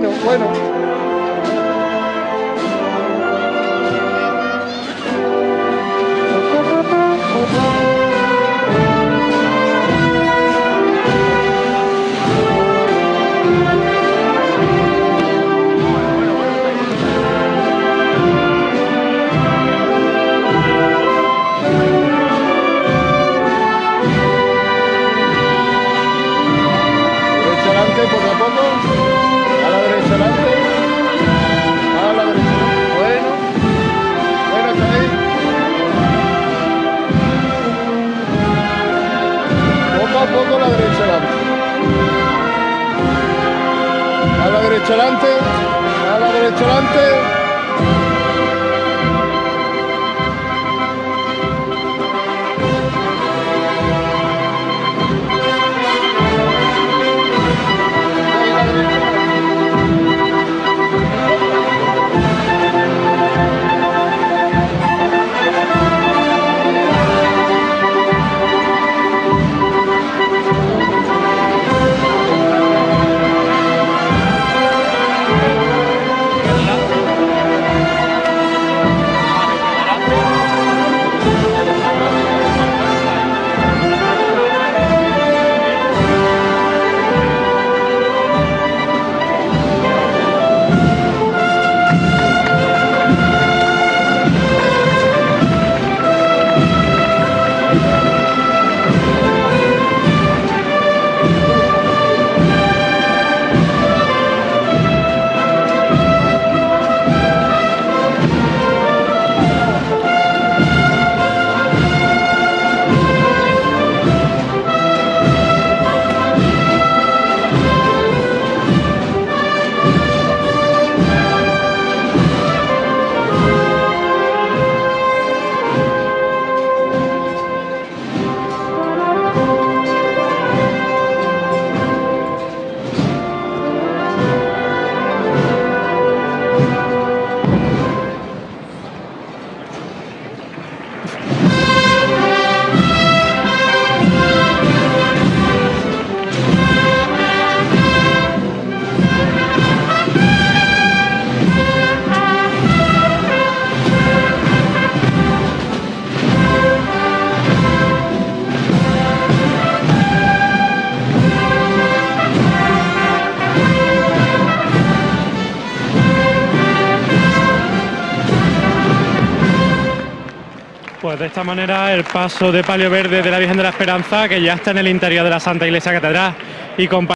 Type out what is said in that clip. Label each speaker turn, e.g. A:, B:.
A: bueno, bueno. Poco a poco, a la derecha adelante, a la derecha, bueno, bueno, está ahí, poco a poco la derecha adelante, a la derecha adelante, a la derecha adelante.
B: Pues de esta manera el paso de palio verde de la Virgen de la Esperanza, que ya está en el interior de la Santa Iglesia Catedral, y